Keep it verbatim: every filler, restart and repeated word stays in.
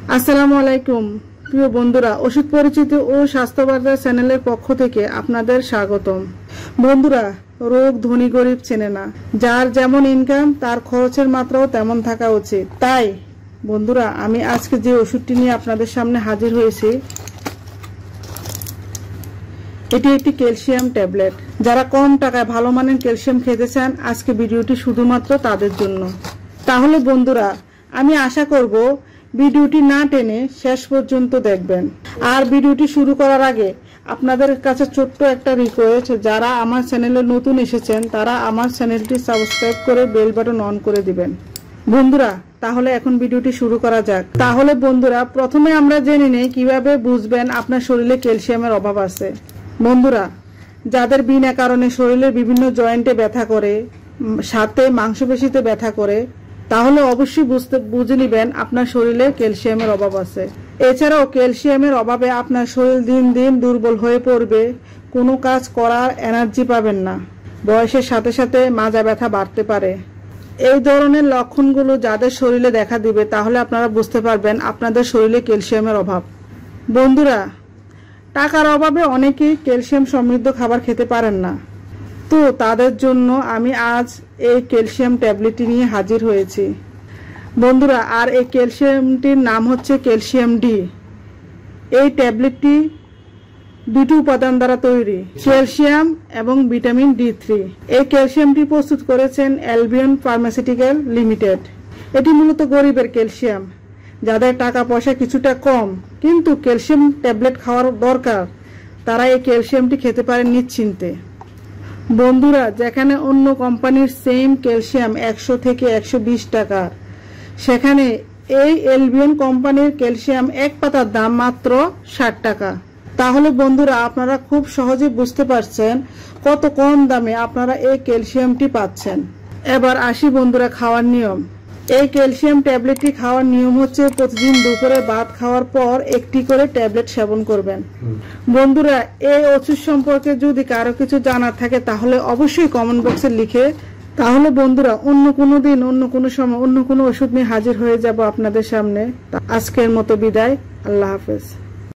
আসসালামু আলাইকুম প্রিয় বন্ধুরা, ওষুধ পরিচিতি ও স্বাস্থ্য বার্তা চ্যানেলের পক্ষ থেকে আপনাদের স্বাগতম। বন্ধুরা, রোগ ধনী গরিব চেনে না, যার যেমন ইনকাম তার খরচের মাত্রাও তেমন থাকা উচিত। তাই বন্ধুরা, আমি আজকে যে ওষুধটি নিয়ে আপনাদের সামনে হাজির হয়েছি, এটি একটি ক্যালসিয়াম ট্যাবলেট। যারা কম টাকায় ভালো মানের ক্যালসিয়াম খেতে চান, আজকে ভিডিওটি শুধুমাত্র তাদের জন্য। তাহলে বন্ধুরা, আমি আশা করব ভিডিওটি না টেনে শেষ পর্যন্ত দেখবেন। আর ভিডিওটি শুরু করার আগে আপনাদের কাছে ছোট্ট একটা রিকোয়েস্ট, যারা আমার চ্যানেলে নতুন এসেছেন তারা আমার চ্যানেলটি সাবস্ক্রাইব করে বেল বাটন অন করে দিবেন। বন্ধুরা, তাহলে এখন ভিডিওটি শুরু করা যাক। তাহলে বন্ধুরা, প্রথমে আমরা জেনে নেই কিভাবে বুঝবেন আপনার শরীরে ক্যালসিয়ামের অভাব আছে। বন্ধুরা, যাদের বিনা কারণে শরীরের বিভিন্ন জয়েন্টে ব্যথা করে, সাথে মাংসপেশিতে ব্যথা করে, তাহলে অবশ্যই বুঝতে বুঝে নেবেন আপনার শরীরে ক্যালসিয়ামের অভাব আছে। এছাড়াও ক্যালসিয়ামের অভাবে আপনার শরীর দিন দিন দুর্বল হয়ে পড়বে, কোনো কাজ করার এনার্জি পাবেন না, বয়সের সাথে সাথে মাজা ব্যথা বাড়তে পারে। এই ধরনের লক্ষণগুলো যাদের শরীরে দেখা দিবে, তাহলে আপনারা বুঝতে পারবেন আপনাদের শরীরে ক্যালসিয়ামের অভাব। বন্ধুরা, টাকার অভাবে অনেকেই ক্যালসিয়াম সমৃদ্ধ খাবার খেতে পারেন না, তো তাদের জন্য আমি আজ এই ক্যালসিয়াম ট্যাবলেটটি নিয়ে হাজির হয়েছি। বন্ধুরা, আর এই ক্যালসিয়ামটির নাম হচ্ছে ক্যালসিয়াম ডি। এই ট্যাবলেটটি দুটি উপাদান দ্বারা তৈরি, ক্যালসিয়াম এবং ভিটামিন ডি থ্রি। এই ক্যালসিয়ামটি প্রস্তুত করেছেন অ্যালবিয়ন ফার্মাসিউটিক্যাল লিমিটেড। এটি মূলত গরিবের ক্যালসিয়াম, যাদের টাকা পয়সা কিছুটা কম কিন্তু ক্যালসিয়াম ট্যাবলেট খাওয়ার দরকার, তারা এই ক্যালসিয়ামটি খেতে পারেন নিশ্চিন্তে। বন্ধুরা, যেখানে অন্য কোম্পানির সেম ক্যালসিয়াম একশো থেকে একশো বিশ টাকা, সেখানে এই অ্যালবিয়ন কোম্পানির ক্যালসিয়াম এক পাতার দাম মাত্র ষাট টাকা। তাহলে বন্ধুরা, আপনারা খুব সহজে বুঝতে পারছেন কত কম দামে আপনারা এই ক্যালসিয়ামটি পাচ্ছেন। এবার আসি বন্ধুরা খাওয়ার নিয়ম। এই ক্যালসিয়াম ট্যাবলেটটি খাওয়ার নিয়ম হচ্ছে প্রতিদিন দুপুরে ভাত খাওয়ার পর একটি করে ট্যাবলেট সেবন করবেন। বন্ধুরা, এই ওষুধ সম্পর্কে যদি কারো কিছু জানার থাকে তাহলে অবশ্যই কমেন্ট বক্সে লিখে। তাহলে বন্ধুরা, অন্য কোনো দিন অন্য কোনো সময় অন্য কোনো ওষুধ নিয়ে হাজির হয়ে যাব আপনাদের সামনে। আজকের মতো বিদায়, আল্লাহ হাফেজ।